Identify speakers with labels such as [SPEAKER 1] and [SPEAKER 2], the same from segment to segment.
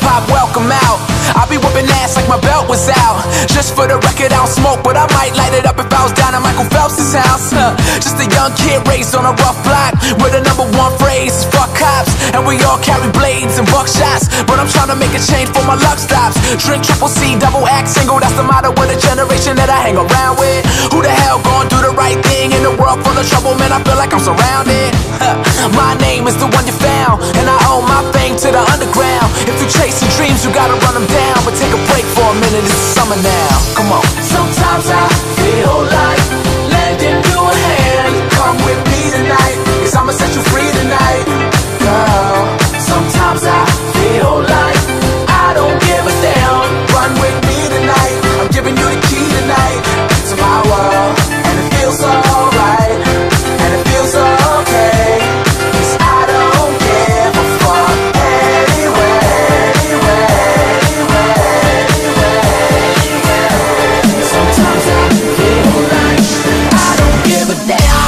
[SPEAKER 1] hip-hop, welcome out. I be whipping ass like my belt was out. Just for the record, I don't smoke, but I might light it up if I was down at Michael Phelps' house. Just a young kid raised on a rough block, where the #1 phrase is fuck cops. And we all carry blades and buckshots, but I'm trying to make a change for my luck stops. Drink triple C, double act single, that's the motto of the generation that I hang around with. Who the hell gon' do the right thing in a world full of trouble, man? I feel like I'm surrounded. My name is the one you found, and I owe my fame to the underground. If you chasing dreams, you gotta run them down. But take a break for a minute, it's summer now. Come on. Sometimes I feel like lending you a hand. Come with me tonight, 'cause I'ma set you free tonight, girl. Sometimes I feel like I don't give a damn. Run with me tonight, I'm giving you the key tonight to my world. And it feels alright, and it feels okay, 'cause I don't give a fuck anyway. Sometimes I feel like I don't give a damn.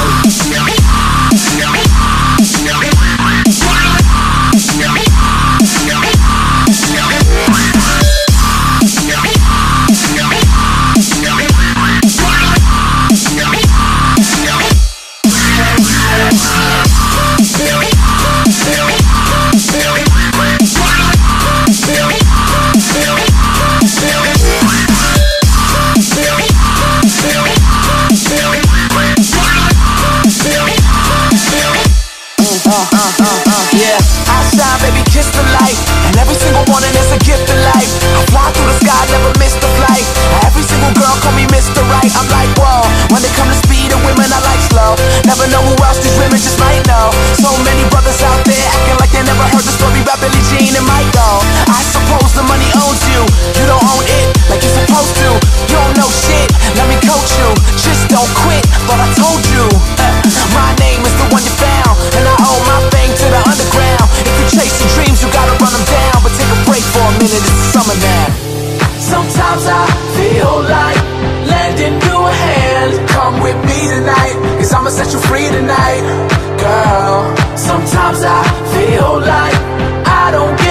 [SPEAKER 1] Yeah, I shine, baby, kiss the light. And every single morning is a gift in life. I fly through the sky, never miss the flight. Every single girl call me Mr. Right. I'm like, whoa, when it comes to speed and women, I like slow. Never know who else these women just might know. So many brothers out there acting like they never heard the story about Billie Jean and Michael. I suppose the money owns you. You don't own it like you're supposed to. You don't know shit, let me coach you. Just don't quit, thought I told you. My name is the one you found, and I owe my fame to the underground. If you're chasing dreams, you gotta run them down. But take a break for a minute, it's the summer now. Sometimes I feel like lending you a hand. Come with me tonight, 'cause I'ma set you free tonight, girl. Sometimes I feel like I don't